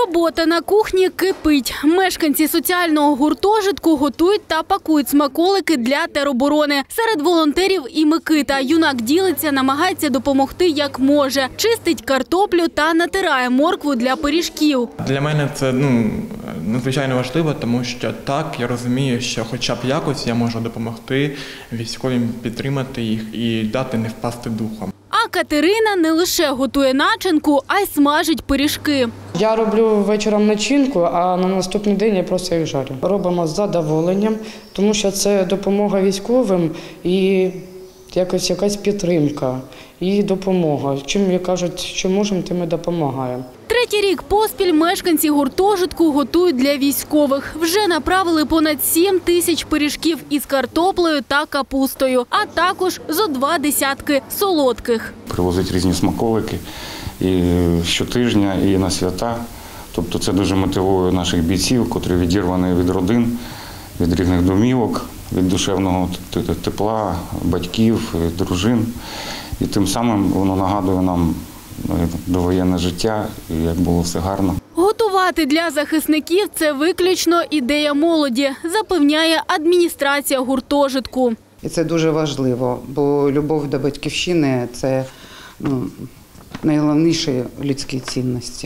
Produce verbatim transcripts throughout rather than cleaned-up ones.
Робота на кухні кипить. Мешканці соціального гуртожитку готують та пакують смаколики для тероборони. Серед волонтерів і Микита. Юнак ділиться, намагається допомогти як може. Чистить картоплю та натирає моркву для пиріжків. Для мене це ну, надзвичайно важливо, тому що так, я розумію, що хоча б якось я можу допомогти військовим, підтримати їх і дати не впасти духом. А Катерина не лише готує начинку, а й смажить пиріжки. Я роблю вечором начинку, а на наступний день я просто їх жарю. Робимо з задоволенням, тому що це допомога військовим і якось якась підтримка і допомога. Чим, як кажуть, що можемо, тим і допомагаємо. Третій рік поспіль мешканці гуртожитку готують для військових. Вже направили понад сім тисяч пиріжків із картоплею та капустою, а також зо два десятки солодких. Привозять різні смаколики і щотижня, і на свята. Тобто це дуже мотивує наших бійців, котрі відірвані від родин, від різних домівок, від душевного тепла, батьків, дружин. І тим самим воно нагадує нам довоєнне життя, і як було все гарно. Готувати для захисників – це виключно ідея молоді, запевняє адміністрація гуртожитку. І це дуже важливо, бо любов до батьківщини – це ну, найголовніші людські цінності.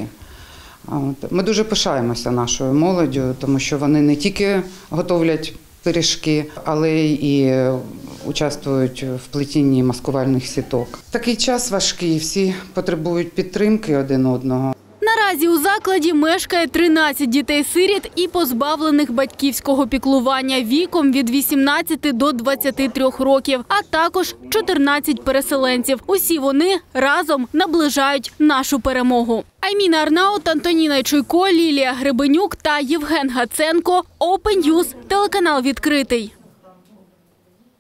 Ми дуже пишаємося нашою молоддю, тому що вони не тільки готовлять пиріжки, але і участвують в плетінні маскувальних сіток. Такий час важкий, всі потребують підтримки один одного. Наразі у закладі мешкає тринадцять дітей-сиріт і позбавлених батьківського піклування віком від вісімнадцяти до двадцяти трьох років, а також чотирнадцять переселенців. Усі вони разом наближають нашу перемогу. Айміна Арнаут, Антоніна Чуйко, Лілія Гребенюк та Євген Гаценко. Open News, телеканал «Відкритий».